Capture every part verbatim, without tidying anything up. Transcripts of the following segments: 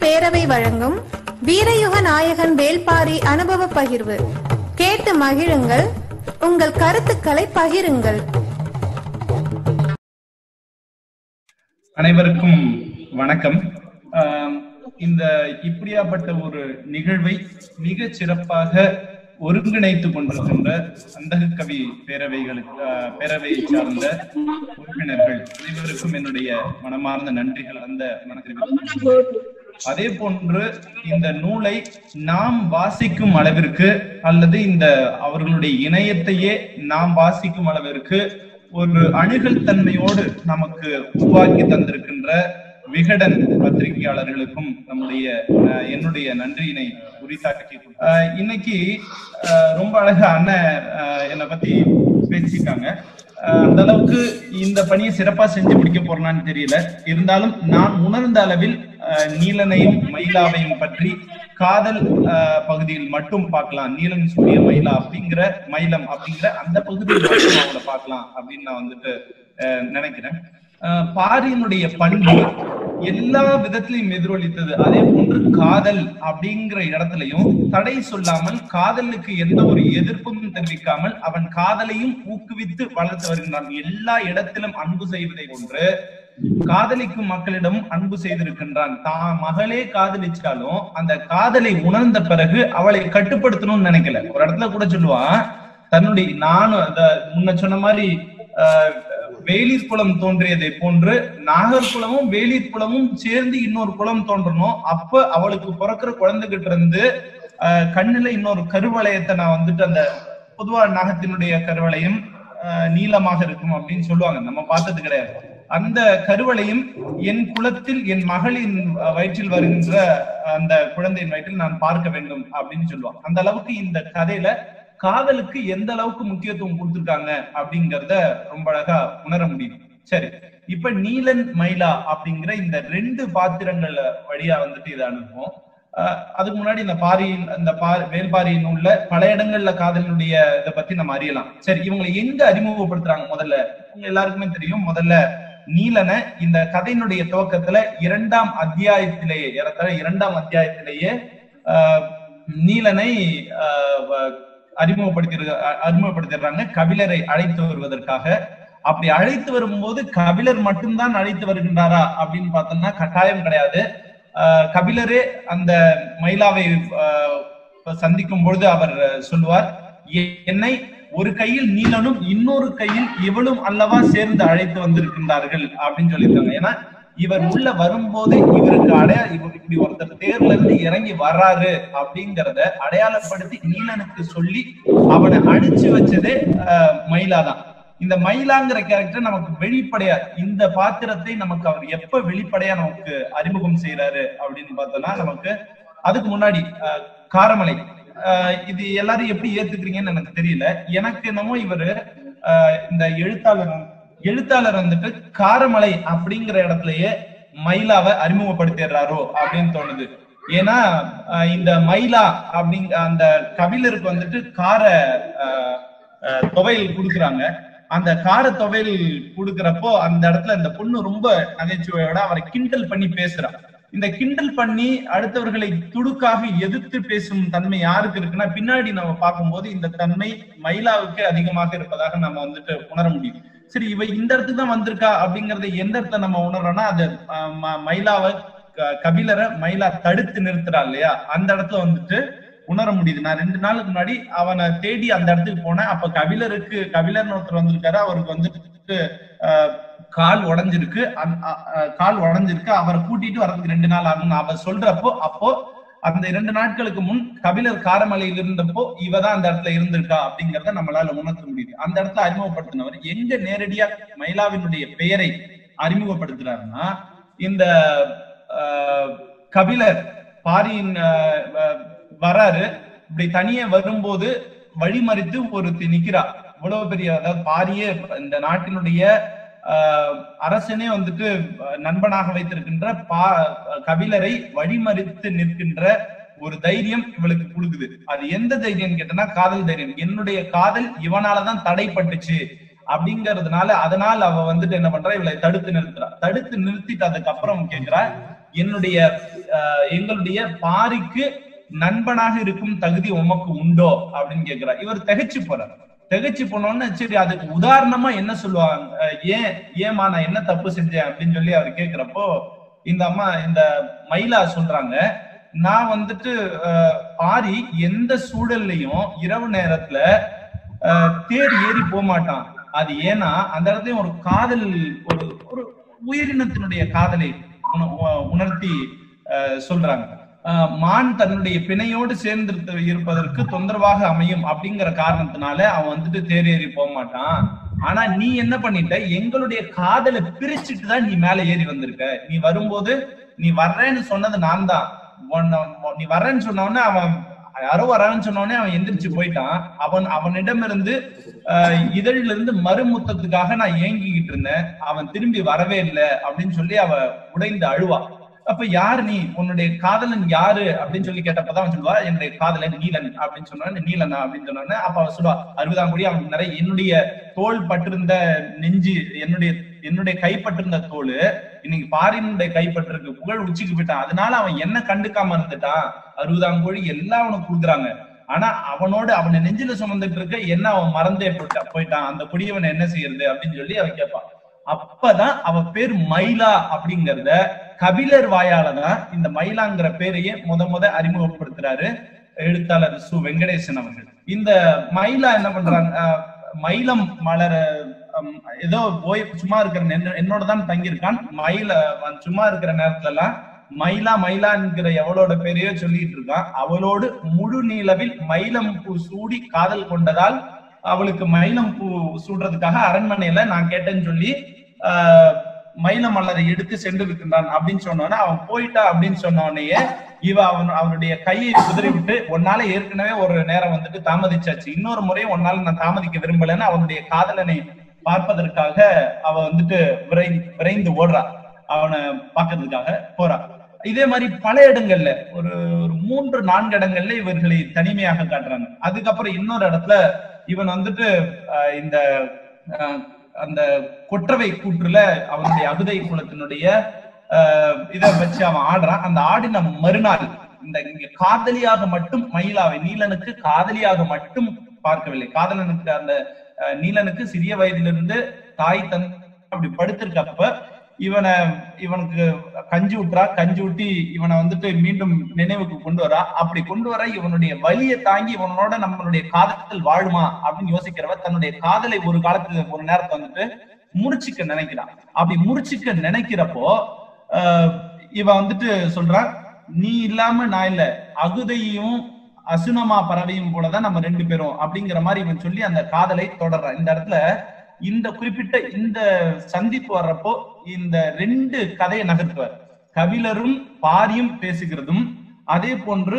பேரவை வழங்கும் வீரயுக நாயகன் வேள்பாரி அனுபவ பகிர்வு. கேட்டு மகிழுங்கள், உங்கள் கருத்துக்களை பகிருங்கள். அனைவருக்கும் வணக்கம். இந்த இப்படியாப்பட்ட ஒரு நிகழ்வை மிக சிறப்பாக ஒருங்கிணைத்துக் கொண்டிருக்கின்ற சந்தக கவி பேரவைகளுக்கு பேரவையை சார்ந்த உறுப்பினர்கள் அனைவருக்கும் என்னுடைய மனமார்ந்த நன்றிகள். அந்த மனதில் அதே போன்று இந்த நூலை நாம் வாசிக்கும் அளவிற்கு அல்லது இந்த அவர்களுடைய இணையத்தையே நாம் வாசிக்கும் அளவிற்கு ஒரு அணுகல் தன்மையோடு நமக்கு உருவாக்கி தந்திருக்கின்ற விகடன் பத்திரிகையாளர்களுக்கும் நம்முடைய என்னுடைய நன்றியினை உரித்தாக்கி. இன்னைக்கு ரொம்ப அழகா அண்ணன் என்னை பத்தி பேசிட்டாங்க. அந்த அளவுக்கு இந்த பணியை சிறப்பா செஞ்சு முடிக்க போறேன்னு தெரியல. இருந்தாலும் நான் உணர்ந்த அளவில் நீலனையும் மயிலாவையும் பற்றி காதல் பகுதியில் மட்டும் பார்க்கலாம். நீலன் சூரிய மயிலா அப்படிங்கிற மயிலம் அப்படிங்கிற அந்த பகுதியில் மட்டும் அவங்கள பார்க்கலாம் அப்படின்னு நான் வந்துட்டு நினைக்கிறேன். பாரியினுடைய பண்பு எல்லா விதத்திலையும் எதிரொலித்தது. அதே போன்று காதல் அப்படிங்கிற இடத்துலயும் தடை சொல்லாமல், காதலுக்கு எந்த ஒரு எதிர்ப்பும் தெரிவிக்காமல் அவன் காதலையும் ஊக்குவித்து வளர்த்து வருகின்றான். எல்லா இடத்திலும் அன்பு செய்வதை போன்று காதலிக்கும் மக்களிடம் அன்பு செய்திருக்கின்றான். தான் மகளே காதலிச்சாலும் அந்த காதலை உணர்ந்த பிறகு அவளை கட்டுப்படுத்தணும்னு நினைக்கல. ஒரு இடத்துல கூட சொல்லுவான், தன்னுடைய நானும் அந்த முன்ன சொன்ன மாதிரி ஆஹ் வேலிர் குளம் தோன்றியதை போன்று நாகர்குளமும் வேலிர் குளமும் சேர்ந்து இன்னொரு குளம் தோன்றணும். அப்ப அவளுக்கு பிறக்கிற குழந்தைகிட்ட இருந்து அஹ் கண்ணுல இன்னொரு கருவளையத்தை நான் வந்துட்டு, அந்த பொதுவா நாகத்தினுடைய கருவளையம் அஹ் நீளமாக இருக்கும் அப்படின்னு சொல்லுவாங்க, நம்ம பார்த்தது கிடையாது. அந்த கருவளையும் என் குலத்தில் என் மகளின் வயிற்றில் வருகின்ற அந்த குழந்தையின் வயிற்றில் நான் பார்க்க வேண்டும் அப்படின்னு சொல்லுவாங்க. அந்த அளவுக்கு இந்த கதையில காதலுக்கு எந்த அளவுக்கு முக்கியத்துவம் கொடுத்திருக்காங்க அப்படிங்கறத ரொம்ப அழகா உணர முடியும். சரி, இப்ப நீலன் மயிலா அப்படிங்கிற இந்த ரெண்டு பாத்திரங்கள் வழியா வந்துட்டு இதை அனுப்புவோம். அஹ் அதுக்கு முன்னாடி இந்த பாரியின் இந்த பா வேள்பாரியின் உள்ள பல இடங்கள்ல காதலினுடைய இதை பத்தி நம்ம அறியலாம். சரி, இவங்களை எங்க அறிமுகப்படுத்துறாங்க? முதல்ல உங்க எல்லாருக்குமே தெரியும், முதல்ல நீலனை இந்த கதையினுடைய துவக்கத்துல இரண்டாம் அத்தியாயத்திலேயே ஏறத்தாழ இரண்டாம் அத்தியாயத்திலேயே ஆஹ் நீலனை ஆஹ் அறிமுகப்படுத்தி அறிமுகப்படுத்திடுறாங்க கபிலரை அழைத்து வருவதற்காக. அப்படி அழைத்து வரும்போது கபிலர் மட்டும்தான் அழைத்து வருகின்றாரா அப்படின்னு பார்த்தோம்னா கட்டாயம் கிடையாது. ஆஹ் கபிலரே அந்த மயிலாவை சந்திக்கும் பொழுது அவர் சொல்லுவார், என்னை ஒரு கையில் நீலனும் இன்னொரு கையில் இவளும் அல்லவா சேர்ந்து அழைத்து வந்திருக்கின்றார்கள் அப்படின்னு சொல்லியிருக்காங்க. ஏன்னா இவர் உள்ள வரும்போது இவருக்கு அடையா இவர் இப்படி ஒருத்தர் தேர்ல இருந்து இறங்கி வர்றாரு அப்படிங்கிறத அடையாளப்படுத்தி நீலனுக்கு சொல்லி அவனை அடிச்சு வச்சதே அஹ் மயிலாதான். இந்த மயிலாங்கிற கேரக்டர் நமக்கு வெளிப்படையா, இந்த பாத்திரத்தை நமக்கு அவர் எப்ப வெளிப்படையா நமக்கு அறிமுகம் செய்யறாரு அப்படின்னு பார்த்தோம்னா, நமக்கு அதுக்கு முன்னாடி அஹ் காரமலை ஆஹ் இது எல்லாரும் எப்படி ஏத்துக்கிறீங்கன்னு எனக்கு தெரியல. எனக்கு என்னமோ இவரு ஆஹ் இந்த எழுத்தாளர் எழுத்தாளர் வந்துட்டு காரமலை அப்படிங்கிற இடத்துலயே மயிலாவை அறிமுகப்படுத்திடுறாரோ அப்படின்னு தோணுது. ஏன்னா இந்த மயிலா அப்படிங்க அந்த கபிலருக்கு வந்துட்டு கார ஆஹ் துவையல் கொடுக்குறாங்க. அந்த கார துவையல் கொடுக்குறப்போ அந்த இடத்துல இந்த பொண்ணு ரொம்ப நகைச்சுவையோட அவரை கிண்டல் பண்ணி பேசுறான். இந்த கிண்டல் பண்ணி அடுத்தவர்களை துடுக்காக எதிர்த்து பேசும் தன்மை யாருக்கு இருக்குன்னா, பின்னாடி நம்ம பார்க்கும்போது இந்த தன்மை மயிலாவுக்கு அதிகமாக இருப்பதாக நம்ம வந்துட்டு உணர முடியும். சரி, இவ இந்த இடத்துக்கு தான் வந்திருக்கா அப்படிங்கறத எந்த இடத்துல நம்ம உணர்றோம்னா, அது மயிலாவை கபிலரை மயிலா தடுத்து நிறுத்துறா இல்லையா, அந்த இடத்துல வந்துட்டு உணர முடியுது. நான் ரெண்டு நாளுக்கு முன்னாடி அவனை தேடி அந்த இடத்துக்கு போனேன். அப்ப கபிலருக்கு கபிலர்னு ஒருத்தர் வந்திருக்காரு. அவருக்கு வந்துட்டு அஹ் கால் உடஞ்சிருக்கு கால் உடஞ்சிருக்கு அவரை கூட்டிட்டு வர்றதுக்கு ரெண்டு நாள் ஆகும் அவர் சொல்றப்போ, அப்போ அந்த இரண்டு நாட்களுக்கு முன் கபிலர் காரமலையில் இருந்தப்போ இவதான் அந்த இடத்துல இருந்திருக்கா அப்படிங்கிறத நம்மளால உணர்த்த முடியுது. அந்த இடத்துல அறிமுகப்படுத்தினவர் எங்க நேரடியா மயிலாவினுடைய பெயரை அறிமுகப்படுத்துறாருன்னா, இந்த ஆஹ் கபிலர் பாரியின் வராரு. இப்படி தனியே வரும்போது வழிமறித்து ஒருத்தி நிக்கிறா. இவ்வளவு பெரிய, அதாவது பாரியே இந்த நாட்டினுடைய ஆஹ் அரசனே வந்துட்டு நண்பனாக வைத்திருக்கின்ற பா கபிலரை வழிமறித்து நிற்கின்ற ஒரு தைரியம் இவளுக்கு கொடுக்குது. அது எந்த தைரியம் கேட்டனா, காதல் தைரியம். என்னுடைய காதல் இவனாலதான் தடைப்பட்டுச்சு அப்படிங்கறதுனால அதனால அவ வந்துட்டு என்ன பண்றா, இவளை தடுத்து நிறுத்துறா. தடுத்து நிறுத்திட்டு அதுக்கப்புறம் கேட்கிறா, என்னுடைய எங்களுடைய பாரிக்கு நண்பனாக இருக்கும் தகுதி உமக்கு உண்டோ அப்படின்னு கேட்கிறார். இவர் திகைச்சு போறார். திகைச்சு போனோன்னு சரி அதுக்கு உதாரணமா என்ன சொல்லுவாங்க, ஏன் ஏமா நான் என்ன தப்பு செஞ்சேன் அப்படின்னு சொல்லி அவர் கேட்கிறப்போ இந்த அம்மா இந்த மயிலா சொல்றாங்க, நான் வந்துட்டு பாரி எந்த சூழல்லையும் இரவு நேரத்துல தேர் ஏறி போக மாட்டான். அது ஏன்னா அந்த இடத்துலயும் ஒரு காதல், ஒரு ஒரு உயிரினத்தினுடைய காதலை உணர்த்தி சொல்றாங்க. மான் தன்னுடைய பிணையோடு சேர்ந்து இருப்பதற்கு தொந்தரவாக அமையும் அப்படிங்கிற காரணத்தினால அவன் வந்துட்டு தேர் ஏறி போக மாட்டான். ஆனா நீ என்ன பண்ணிட்ட, எங்களுடைய காதலை பிரிச்சுட்டு தான் நீ மேல ஏறி வந்திருக்க. நீ வரும்போது நீ வர்றேன்னு சொன்னது நான் தான். நீ வர்றேன்னு சொன்னவொடனே அவன் யாரோ வரான்னு சொன்னோடனே அவன் எந்திரிச்சு போயிட்டான். அவன் அவனிடமிருந்து அஹ் இதழில இருந்து மறுமுத்தத்துக்காக நான் ஏங்கிக்கிட்டு இருந்தேன். அவன் திரும்பி வரவே இல்லை அப்படின்னு சொல்லி அவ உடைந்து அழுவா. அப்ப யாரு நீ, உன்னுடைய காதலன் யாரு அப்படின்னு சொல்லி கேட்டப்பதான் அவன் சொல்லுவா, என்னுடைய காதலன் நீலன் அப்படின்னு சொன்ன. நீலனா அப்படின்னு சொன்னோன்னு அப்ப அவன் சொல்லுவா, அறுபதாம் கோடி அவன் நிறைய என்னுடைய தோல் பட்டிருந்த நெஞ்சு, என்னுடைய என்னுடைய கைப்பற்றிருந்த தோல் இன்னைக்கு பாரினுடைய கைப்பற்றிருக்கு, புகழ் உச்சிக்கு போயிட்டான். அதனால அவன் என்ன கண்டுக்காம இருந்துட்டான். அறுபதாம் கோடி எல்லாம் அவனுக்கு கொடுக்குறாங்க. ஆனா அவனோட அவனை நெஞ்சில சுமந்துட்டு இருக்க என்ன அவன் மறந்தே போயிட்டான். அந்த கொடியவனை என்ன செய்யறது அப்படின்னு சொல்லி அவன் கேட்பான். அப்பதான் அவ பேர் மயிலா அப்படிங்கறத கபிலர் வாயாலதான் இந்த மயிலாங்கிற பேரையே முத முத அறிமுகப்படுத்துறாரு எழுத்தாளர் சு வெங்கடேசன் அவர்கள். இந்த மயிலா என்ன பண்றாங்க, மயிலம் மலர ஏதோ போய் சும்மா இருக்கிற என்னோட தான் தங்கியிருக்கான். மயில சும்மா இருக்கிற நேரத்துல எல்லாம் மயிலா மயிலா என்கிற எவளோட பேரையோ சொல்லிட்டு இருக்கான். அவளோடு முழு நீளவில் மயிலம் பூ சூடி காதல் கொண்டதால் அவளுக்கு மயிலம் பூ சூடுறதுக்காக அரண்மனையில நான் கேட்டேன்னு சொல்லி ஆஹ் மயில மலரை எடுத்து சென்று இருக்கின்றான் அப்படின்னு சொன்னோன்னே அவன் போயிட்டா அப்படின்னு சொன்னோடனேயே இவ அவன் அவனுடைய கையை குதிரை விட்டு, உன்னால ஏற்கனவே ஒரு நேரம் வந்துட்டு தாமதிச்சாச்சு, இன்னொரு முறையும் உன்னால நான் தாமதிக்க விரும்பலன்னு அவனுடைய காதலனை பார்ப்பதற்காக அவ வந்துட்டு விரை விரைந்து ஓடுறா, அவனை பார்க்கறதுக்காக போறா. இதே மாதிரி பல இடங்கள்ல ஒரு மூன்று நான்கு இடங்கள்ல இவர்களை தனிமையாக காட்டுறாங்க. அதுக்கப்புறம் இன்னொரு இடத்துல இவன் வந்துட்டு இந்த அந்த கொற்றவை கூற்றுல அவனுடைய அகுதை குலத்தினுடைய அஹ் இதை வச்சு அவன் ஆடுறான். அந்த ஆடின மறுநாள் இந்த இங்க காதலியாக மட்டும் மயிலாவை நீலனுக்கு காதலியாக மட்டும் பார்க்கவில்லை. காதலனுக்கு அந்த நீலனுக்கு சிறிய வயதிலிருந்து தாய் தன் அப்படி படுத்திருக்கப்ப இவனை இவனுக்கு கஞ்சி ஊட்டுறா. கஞ்சி ஊட்டி இவனை வந்துட்டு மீண்டும் நினைவுக்கு கொண்டு வரா. அப்படி கொண்டு வர இவனுடைய வலியை தாங்கி இவனோட நம்மளுடைய காதல் வாழுமா அப்படின்னு யோசிக்கிறவ தன்னுடைய காதலை ஒரு காலத்துல ஒரு நேரத்தை வந்துட்டு முறிச்சுக்க நினைக்கிறான். அப்படி முறிச்சுக்க நினைக்கிறப்போ ஆஹ் இவ வந்துட்டு சொல்றான், நீ இல்லாம நான் இல்ல, அகுதையும் அசுனமா பறவையும் போலதான் நம்ம ரெண்டு பேரும் அப்படிங்கிற மாதிரி இவன் சொல்லி அந்த காதலை தொடர்றான். இந்த இடத்துல இந்த குறிப்பிட்ட இந்த சந்திப்பு வர்றப்போ இந்த ரெண்டு கதையை நகர்த்துவார். கபிலரும் பாரியும் பேசுகிறதும் அதே போன்று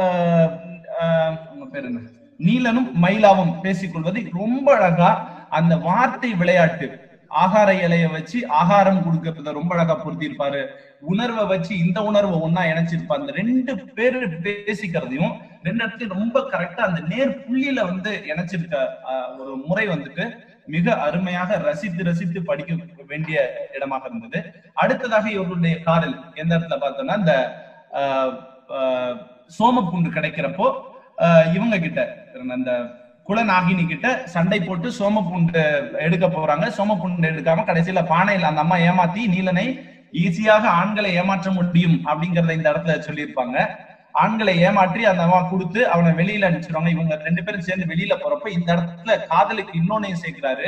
ஆஹ் பேர் என்ன நீலனும் மயிலாவும் பேசிக்கொள்வது ரொம்ப அழகா அந்த வார்த்தை விளையாட்டு, ஆகார இலைய வச்சு ஆகாரம் கொடுக்கறத ரொம்ப அழகா பொருத்திருப்பாரு. உணர்வை வச்சு இந்த உணர்வை ஒன்னா இணைச்சிருப்பாரு. அந்த ரெண்டு பேரு பேசிக்கிறதையும் ரெண்டு இடத்துலயும் ரொம்ப கரெக்டா அந்த நேர் புள்ளியில வந்து இணைச்சிருக்க ஒரு முறை வந்துட்டு மிக அருமையாக ரசித்து ரசித்து படிக்க வேண்டிய இடமாக இருந்தது. அடுத்ததாக இவர்களுடைய காதல் எந்த இடத்துல பார்த்தோம்னா இந்த ஆஹ் சோமப்புண்டு கிடைக்கிறப்போ ஆஹ் இவங்க கிட்ட அந்த குலநாகினி கிட்ட சண்டை போட்டு சோமப்புண்டு எடுக்க போறாங்க. சோமப்புண்டு எடுக்காம கடைசியில பானையில அந்த அம்மா ஏமாத்தி நீலனை ஈஸியாக ஆண்களை ஏமாற்ற முடியும் அப்படிங்கறத இந்த இடத்துல சொல்லியிருப்பாங்க. ஆண்களை ஏமாற்றி அந்த அம்மா கொடுத்து அவனை வெளியில அனுப்பிச்சிருவாங்க. இவங்க ரெண்டு பேரும் சேர்ந்து வெளியில போறப்ப இந்த இடத்துல காதலுக்கு இன்னொன்னையும் சேர்க்கிறாரு.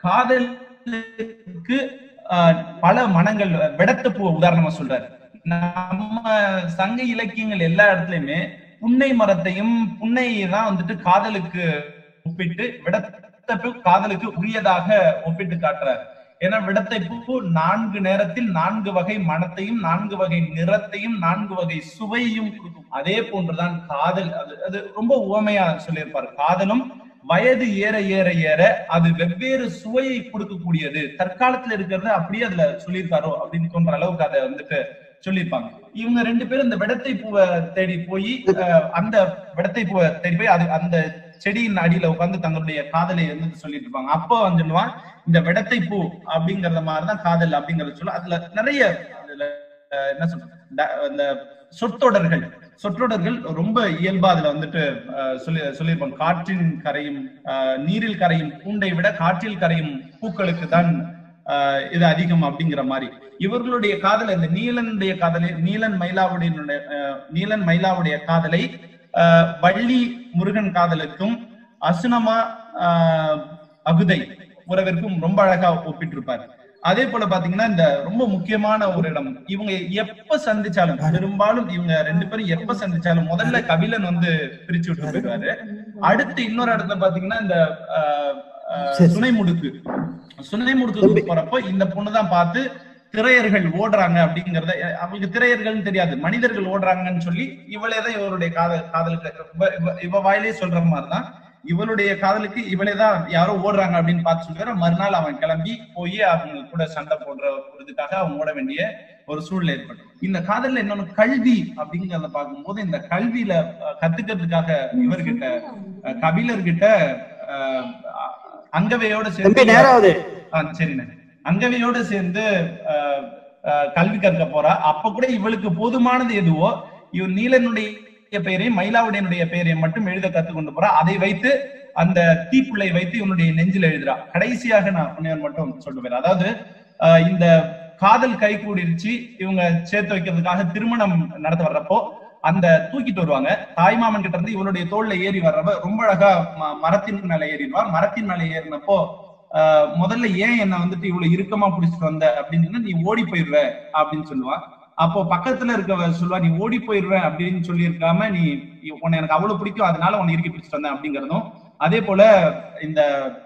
காதலுக்கு ஆஹ் பல மனங்கள் விடத்த பூ உதாரணமா சொல்றாரு. நம்ம சங்க இலக்கியங்கள் எல்லா இடத்துலயுமே புன்னை மரத்தையும் புன்னையை தான் வந்துட்டு காதலுக்கு ஒப்பிட்டு விடத்த பூ காதலுக்கு உரியதாக ஒப்பிட்டு காட்டுறாரு. ஏன்னா விடத்தை பூ நான்கு நேரத்தில் நான்கு வகை மனத்தையும் நான்கு வகை நிறத்தையும் நான்கு வகை சுவையையும் கொடுக்கும். அதே போன்றுதான் காதல். அது அது ரொம்ப உவமையா சொல்லியிருப்பாரு. காதலும் வயது ஏற ஏற ஏற அது வெவ்வேறு சுவையை கொடுக்கக்கூடியது. தற்காலத்துல இருக்கிறது அப்படியே அதுல சொல்லியிருக்காரோ அப்படின்னு தோன்ற அளவுக்கு அதை வந்துட்டு சொல்லியிருப்பாங்க. இவங்க ரெண்டு பேரும் இந்த விடத்தை பூவை தேடி போய் அந்த விடத்தை பூவை தேடி போய் அது அந்த செடியின் அடியில உட்கார்ந்து தங்களுடைய காதலை வந்து சொல்லிட்டு இருப்பாங்க. அப்போ வந்து சொல்லுவான், இந்த விடத்தை பூ அப்படிங்கறத மாதிரிதான் காதல் அப்படிங்கறத சொல்ல. அதுல நிறைய அதுல என்ன சொல்ற இந்த சொற்றொடர்கள் சொற்றொடர்கள் ரொம்ப இயல்பா அதுல வந்துட்டு சொல்லி சொல்லியிருப்பாங்க. காற்றின் கரையும் நீரில் கரையும் பூண்டை விட காற்றில் கரையும் பூக்களுக்கு தான் ஆஹ் இது அதிகம் அப்படிங்கிற மாதிரி இவர்களுடைய காதல், இந்த நீலனுடைய காதலை, நீலன் மயிலாவுடைய நீலன் மயிலாவுடைய காதலை ஆஹ் வள்ளி முருகன் காதலுக்கும் அசுனமா ஆஹ் அகுதை உறவிற்கும் ரொம்ப அழகா ஒப்பிட்டிருப்பாரு. அதே போல பாத்தீங்கன்னா இந்த ரொம்ப முக்கியமான ஒரு இடம், இவங்க எப்ப சந்திச்சாலும் பெரும்பாலும் இவங்க ரெண்டு பேரும் எப்ப சந்திச்சாலும் முதல்ல கபிலன் வந்து பிரிச்சு விட்டு போயிடுவாரு. அடுத்து இன்னொரு இடத்துல பாத்தீங்கன்னா இந்த சுனை முடுக்கு சுனை முடுக்கு போறப்போ இந்த பொண்ணுதான் பார்த்து திரையர்கள் ஓடுறாங்க அப்படிங்கறத, அவங்களுக்கு திரையர்கள்னு தெரியாது, மனிதர்கள் ஓடுறாங்கன்னு சொல்லி இவளேதான் இவருடைய காதல் காதலுக்கு இவ வாயிலே சொல்ற மாதிரிதான் இவளுடைய காதலுக்கு இவளேதான் யாரோ ஓடுறாங்க அப்படின்னு பார்த்து சொல்லிடுற. மறுநாள் அவன் கிளம்பி போய் அவங்க கூட சண்டை போடுற ஒரு இதுக்காக அவன் ஓட வேண்டிய ஒரு சூழ்நிலை ஏற்படும். இந்த காதல்ல இன்னொன்னு கல்வி அப்படிங்கறத பார்க்கும்போது இந்த கல்வியில கத்துக்கிறதுக்காக இவர்கிட்ட கபிலர்கிட்ட அஹ் அங்கவையோட சேர்ந்து சரிண்ணே அங்கவையோட சேர்ந்து அஹ் கல்வி கற்க போறா. அப்ப கூட இவளுக்கு போதுமானது எதுவோ இவன் நீலனுடைய பெயரையும் மயிலாவுடைய பெயரையும் மட்டும் எழுத கத்து கொண்டு போறா. அதை வைத்து அந்த தீப்புள்ளை வைத்து இவனுடைய நெஞ்சில் எழுதுறா. கடைசியாக நான் புண்ணியன் மட்டும் சொல்லிட்டு போறேன். அதாவது அஹ் இந்த காதல் கை கூடிருச்சு, இவங்க சேர்த்து வைக்கிறதுக்காக திருமணம் நடத்த வர்றப்போ அந்த தூக்கிட்டு வருவாங்க. தாய்மாமன் கிட்ட இருந்து இவனுடைய தோல்ல ஏறி வர்றப்ப ரொம்ப அழகா மரத்தின் மேல ஏறிடுவா. மரத்தின் மேல ஏறினப்போ ஆஹ் முதல்ல ஏன் என்ன வந்துட்டு இவ்வளவு இறுக்கமா பிடிச்சிட்டு வந்த அப்படின்னு சொன்னா நீ ஓடி போயிடுவ அப்படின்னு சொல்லுவான். அப்போ பக்கத்துல இருக்க சொல்லுவா நீ ஓடி போயிடுவ அப்படின்னு சொல்லி இருக்காம நீ உன்னை எனக்கு அவ்வளவு பிடிக்கும் அதனால உன்னை இறுக்கி பிடிச்சிட்டு வந்தேன் அப்படிங்கிறதும். அதே போல இந்த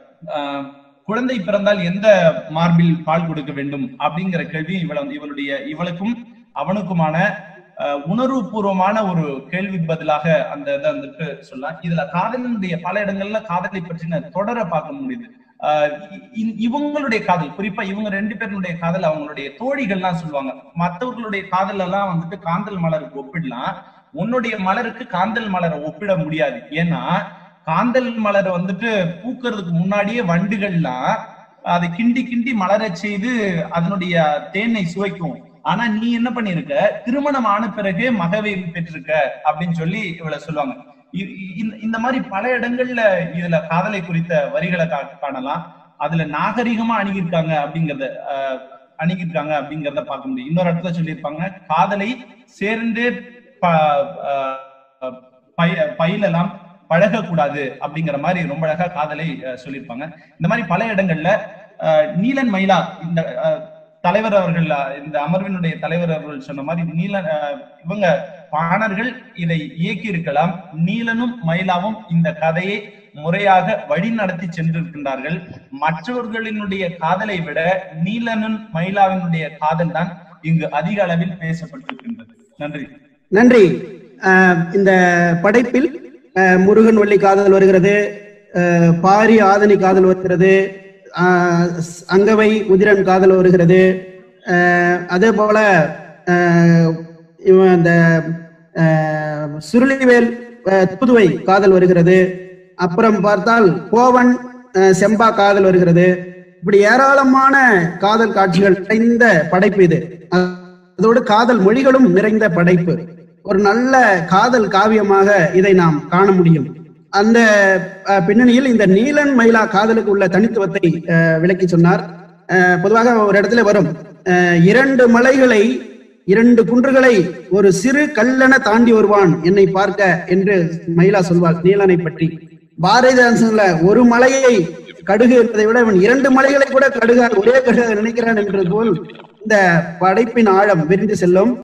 ஆஹ் குழந்தை பிறந்தால் எந்த மார்பில் பால் கொடுக்க வேண்டும் அப்படிங்கிற கேள்வி இவள இவளுடைய இவளுக்கும் அவனுக்குமான அஹ் உணர்வு பூர்வமான ஒரு கேள்வி பதிலாக அந்த இதை வந்துட்டு சொல்லலாம். இதுல காதலினுடைய பல இடங்கள்ல காதலை பற்றின தொடர பார்க்க முடியுது. ஆஹ் இவங்களுடைய காதல், குறிப்பா இவங்க ரெண்டு பேருடைய காதல் அவங்களுடைய தோழிகள்லாம் சொல்லுவாங்க. மற்றவர்களுடைய காதல் எல்லாம் வந்துட்டு காந்தல் மலருக்கு ஒப்பிடலாம், உன்னுடைய மலருக்கு காந்தல் மலரை ஒப்பிட முடியாது. ஏன்னா காந்தல் மலர் வந்துட்டு பூக்கிறதுக்கு முன்னாடியே வண்டுகள்லாம் அதை கிண்டி கிண்டி மலர செய்து அதனுடைய தேனை சுவைக்கும். ஆனா நீ என்ன பண்ணிருக்க, திருமணம் ஆன பிறகு மகவை பெற்றிருக்க அப்படின்னு சொல்லி இவளை சொல்லுவாங்க. இந்த மாதிரி பல இடங்கள்ல இதுல காதலை குறித்த வரிகளை காணலாம். அதுல நாகரிகமா அணுகிருக்காங்க அப்படிங்கறத அஹ் அணுகிருக்காங்க அப்படிங்கறத பார்க்க முடியும். இன்னொரு இடத்துல சொல்லியிருப்பாங்க, காதலை சேர்ந்து பயிலலாம் பழகக்கூடாது அப்படிங்கிற மாதிரி ரொம்ப அழகா காதலை சொல்லியிருப்பாங்க. இந்த மாதிரி பல இடங்கள்ல அஹ் நீலன் மயிலா இந்த தலைவர் அவர்கள், இந்த அமர்வினுடைய தலைவர் அவர்கள் சொன்ன மாதிரி நீல இவங்க பாணர்கள் இதை இயக்கி இருக்கலாம். நீலனும் மயிலாவும் இந்த கதையை முறையாக வழி நடத்தி சென்றிருக்கின்றார்கள். மற்றவர்களினுடைய காதலை விட நீலனும் மயிலாவினுடைய காதல் தான் இங்கு அதிக அளவில் பேசப்பட்டிருக்கின்றது. நன்றி. நன்றி. இந்த படைப்பில் முருகன் வள்ளி காதல் வருகிறது, பாரி ஆதனி காதல் வருகிறது, அங்கவை உதிரன் காதல் வருகிறது. அதே போல இவன் அந்த சுருளிவேல் புதுவை காதல் வருகிறது. அப்புறம் பார்த்தால் கோவன் செம்பா காதல் வருகிறது. இப்படி ஏராளமான காதல் காட்சிகள் நிறைந்த படைப்பு இது. அதோடு காதல் மொழிகளும் நிறைந்த படைப்பு. ஒரு நல்ல காதல் காவியமாக இதை நாம் காண முடியும். அந்த பின்னணியில் இந்த நீலன் மயிலா காதலுக்கு உள்ள தனித்துவத்தை விளக்கி சொன்னார். பொதுவாக ஒரு இடத்துல வரும், இரண்டு மலைகளை இரண்டு குன்றுகளை ஒரு சிறு கல்லென தாண்டி வருவான் என்னை பார்க்க என்று மயிலா சொல்வாள் நீலனை பற்றி. பாரதிதாசன்ல ஒரு மலையை கடுகு என்பதை விட அவன் இரண்டு மலைகளை கூட கடுகா ஒரே கடுக நினைக்கிறான் என்பது போல் இந்த படைப்பின் ஆழம் விரிந்து செல்லும்.